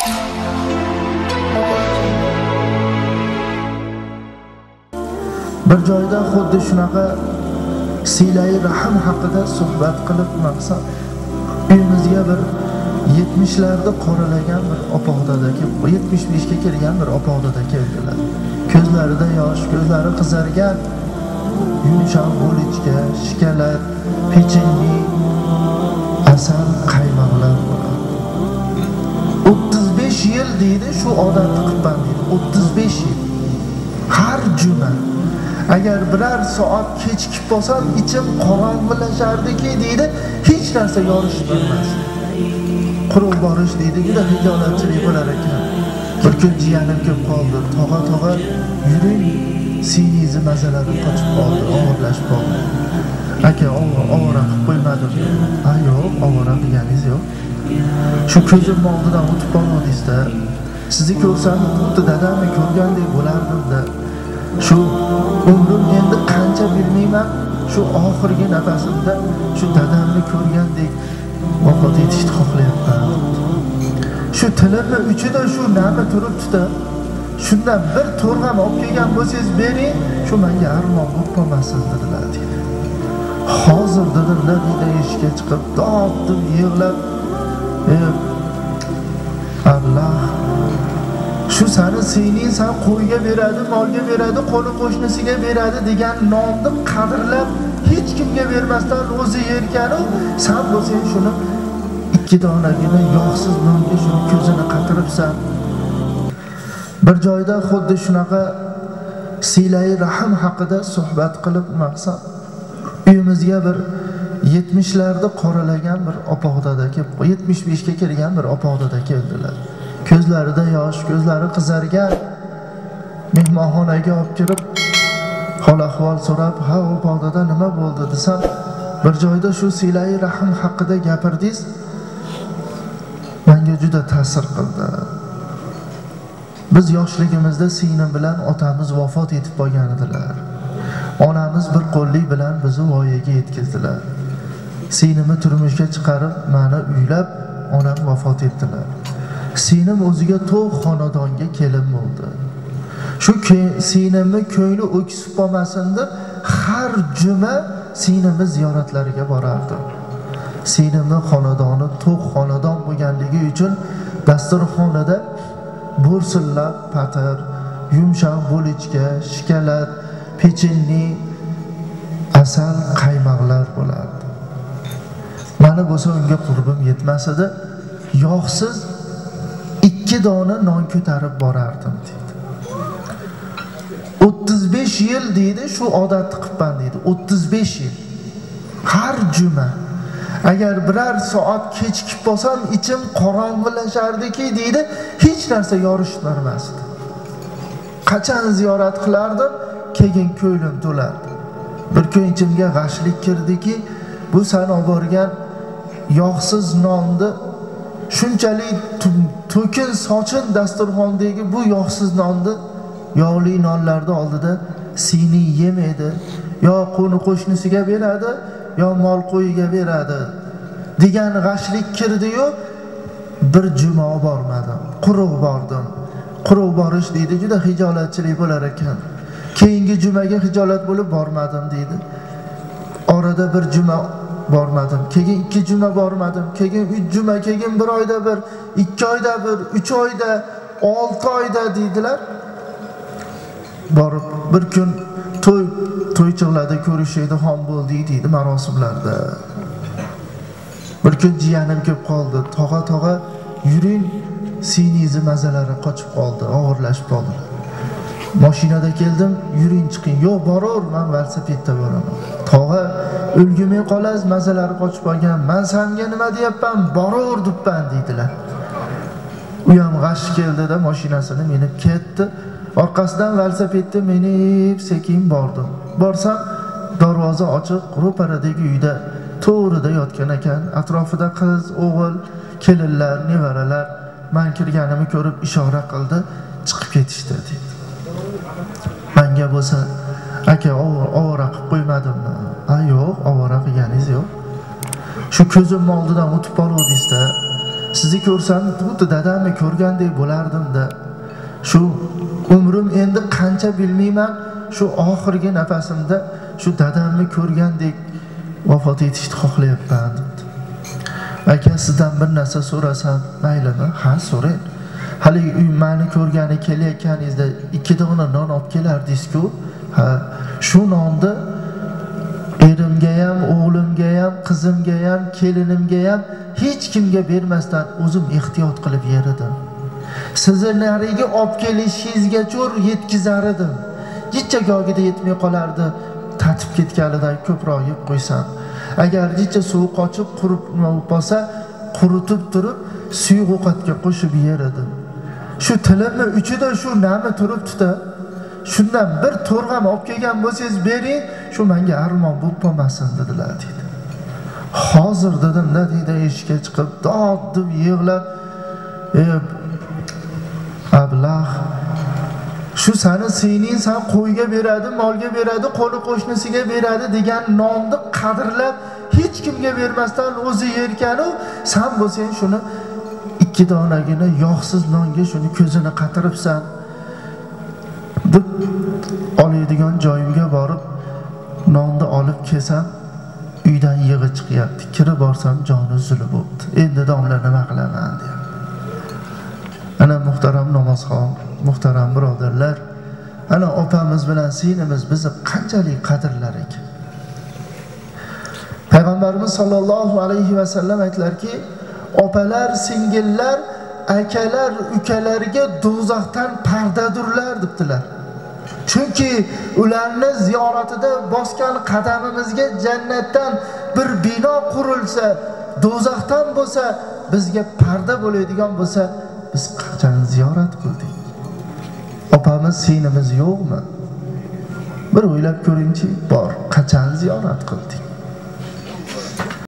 Bir joyda xuddi shunaqa silai rahim haqida suhbat qilib maqsad uyimizga bir 70'lerde qoralagan bir opa-odadaki 75'ga kirgan bir opa-odada keldilar. Ko'zlarida yosh, ko'zlari qizargan, yumshoq bo'lichga, shikalat, pechenli, asal, qaymoqlar bo'ladi. 35 yil deydi shu odatni qilban deydi. 35 yil. Har juma agar biror soat kechikib qolsam ichim qorong'ilashardiki deydi, hech narsa yorishib bo'lmas. Quruq borish deydi, juda hijolatchilik bo'lar ekan. Bir kun jiyanim kelib qoldi. Tog'a yuring, siyningizni mazalari qochib qoldi, og'irlashib qoldi. Aka, ovora qilib qo'ymadim. Yo'q, ovora qilganingiz yo'q. Shu ko'zim oldidan o'tib qolmadingizda, sizni ko'rsam xuddi dadamni ko'rgandek bo'lardim-da. Shu umrim endi qancha bilmayman, shu oxirgi nafasimda shu dadamni ko'rgandek vafot etishni xohlayapman. Shu tilimni uchida shu nami turibdi-da. Shundan bir to'rg'am olib kelgan bo'lsangiz bering, shu menga armon bo'lib qolmasin dedilar deydi. Hozir dedimda deydi eshikka chiqib, doddim, yig'lab, Allah, shu sani siyning san qo'yga beradi, molga beradi, qo'ni qo'shnisiga beradi degan nomni qadrlab hech kimga bermasdan o'zi yerkanu, san bo'lsang shuni 2 donagina yog'siz nonga shuni ko'zini qatiribsan. Bir joyda xuddi shunaqa silai rahim haqida suhbat qilib maqsad uyimizga bir 70'lerde qoralagan bir opa-odadaki 75'ga kirgan bir opa-odada keldilar. Ko'zlarida yosh, ko'zlari qizargan, mehmonxonaga olib kirib, hol-ahvol so'rab, "Ha, opa-odada nima bo'ldi?" desam, bir joyda shu silai rahim haqida gapirdingiz, menga juda ta'sir qildi. Biz yoshligimizda singlim bilan otamiz vafot etib qolgan edilar. Onamiz bir qo'llik bilan bizni voyaga yetkazdilar. Singlimni turmushga chiqarib, meni uylab, onam vafot etdilar. Singlim o'ziga to'q xonadonga kelin bo'ldi. Shu singlimni ko'ngli o'ksib qolmasin deb har juma singlimni ziyoratlariga borardim. Singlimni xonadoni to'q xonadon bo'lganligi uchun dasturxonida bo'rsillab patir, yumshoq bo'lichga, shikalat, pechenli, asal, qaymoqlar bo'lardi. Meni bo'lsa unga qurbim yetmas edi, yog'siz 2 dona non ko'tarib borardim deydi. 35 yil deydi shu odatni qilban deydi. 35 yil. Har juma agar biror soat kechikib qolsam ichim qorong'ilashardiki deydi, hech narsa yorishib bermasdi. Qachon ziyorat qilardim, keyin ko'nglim to'lardi. Bir kun ichimga g'ashlik kirdiki, bu sen olib borgan yog'siz nonni shunchalik to'kin sochin dasturxondagi bu yog'siz nonni yog'li nonlarda oldida sini yemaydi, yo qo'ni qo'shnisiga beradi, yo mol qo'yiga beradi degan g'ashlik kirdi-yu, bir juma bormadim, quruq bordim. Quruq borish deydi, juda hijolatchilik bo'lar ekan. Keyingi jumaga hijolat bo'lib bormadim deydi. Orada bir juma bormadim, keyin 2 juma bormadim, keyin 3 juma, keyin 1 oyda bir, 2 oyda bir, 3 oyda, 6 oyda deydilar. Borib bir kun to'ychilarda ko'rishaydi, xon bo'ldi deydi marosimlarda. Bir kun jiyanim kelib qoldi. Tog'a yuring, siyningizni mazalari qochib qoldi, og'irlashib qoldi. Mashinada keldim, yuring chiqing. Yo'q, boraverman, velosipedda boraman. Tog'a o'lgimay qolasiz, mazalari qochib qolgan. Men senga nima deyapman, boraver debman deydilar. U ham g'ash keldida mashinasini minib ketdi. Orqasidan velosipedda minib sekin bordim. Borsam darvoza ochiq, ro'paradagi uyda to'g'rida yotgan ekan. Atrofida qiz, o'g'il, kelinlar, nevaralar men kirganimni ko'rib ishora qildi, chiqib ketishdi dedi. Menga bo'lsa, aka ovora qilib qo'ymadimmi? Yo'q, ovora qilganingiz yo'q. Shu ko'zim oldidan o'tib qoluvdingizda, Sizni ko'rsam xuddi dadamni ko'rgandek bo'lardim-da. Shu umrim endi qancha bilmayman, shu oxirgi nafasimda shu dadamni ko'rgandek vafot etishni xohlayapman dedi. Aka, sizdan bir narsa so'rasam maylimi? Ha, so'rang. Hali meni ko'rgani kelayotganingizda 2 dona non olib kelardingiz-ku. Ha, shu nonni erimga ham, o'g'limga ham, qizimga ham, kelinimga ham hech kimga bermasdan o'zim ehtiyot qilib yer edim. Sizni nariga olib kelishingizgacha yetkazar edim. Jichchagogida yetmay qolardi, tatib ketganidan ko'proq yeb qo'ysam. Agar jichcha suv qochib qurib bo'lsa, quritib turib suyuq ovqatga qo'shib yer edim. Shu tilimni uchida shu nami turibdi-da. Shundan bir to'rg'am olib kelgan bo'lsangiz bering, shu menga armon bo'lib qolmasin dedilar dedi. Hozir dedim-da deydi, eshikka chiqib dod deb yig'lab, ablah, shu seni siyning, sen qo'yga beradi, molga beradi, qo'ni qo'shnisiga beradi degan nonni qadrlab hech kimga bermasdan o'zi yerkanu, sen bo'lsang shuni 2 donagina yog'siz nonga shuni ko'zini qatiribsan deb oladigan joyimga borib nonni olib kelsam, uydan yig'i chiqyapti. Kirib borsam joni uzilib bo'ldi. Endi domla nima qilaman deb. Ana muhtaram namozxon, muhtaram birodarlar, ana opamiz bilan sinimiz bizni qanchalik qadrlar ekan. Payg'ambarimiz sollallohu alayhi va sallam aytlarki, opalar, singillar, akalar, ukalarga do'zaxdan pardadurlar debdilar. Chunki ularni ziyoratida bosgan qadamimizga jannatdan bir bino qurilsa, do'zaxdan bo'lsa, bizga parda bo'ladigan bo'lsa, biz qachon ziyorat qildik? Opamiz, sinimiz yo'qmi? Bir o'ylab ko'ringchi, bor. Qachon ziyorat qildik?